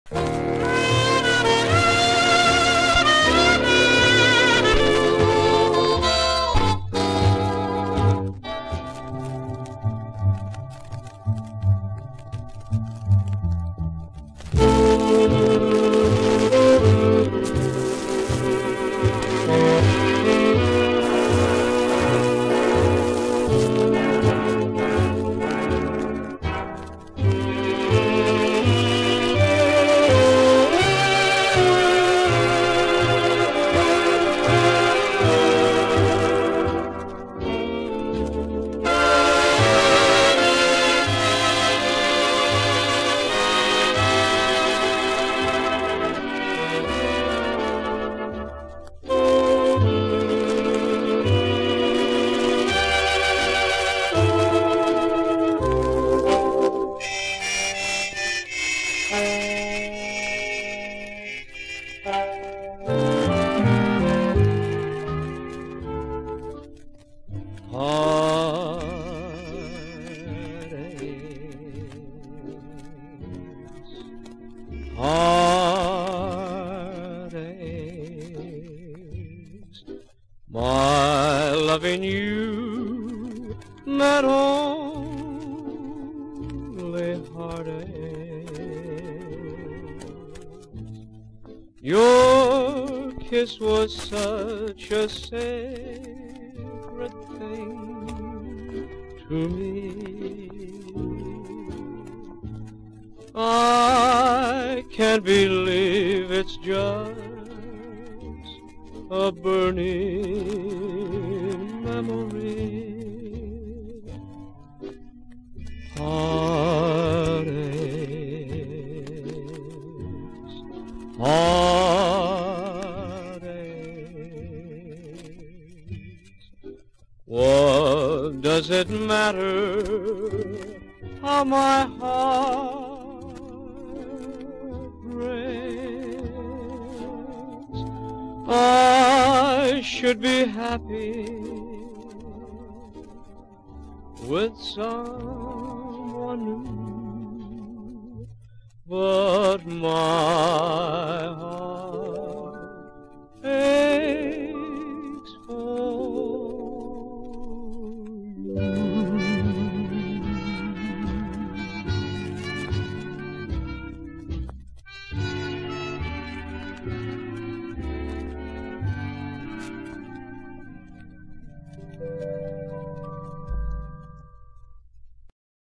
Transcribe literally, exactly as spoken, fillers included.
Heartaches, my loving you, not only heartaches. Your kiss was such a sacred thing to me. I can't believe it's just a burning memory. Heartaches, heartaches. What does it matter how my heart I should be happy with someone new, but my